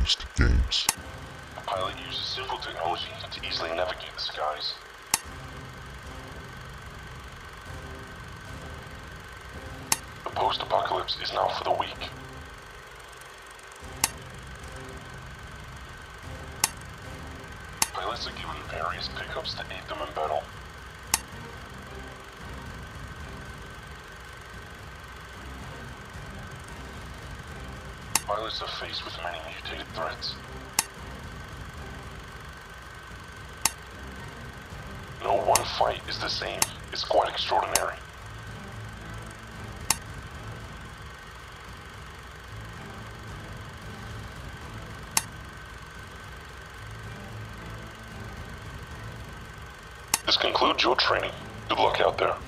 based games. The pilot uses simple technology to easily navigate the skies. The post-apocalypse is now for the weak. Pilots are given various pickups to aid them in battle. Pilots are faced with many mutated threats. No one fight is the same. It's quite extraordinary. This concludes your training. Good luck out there.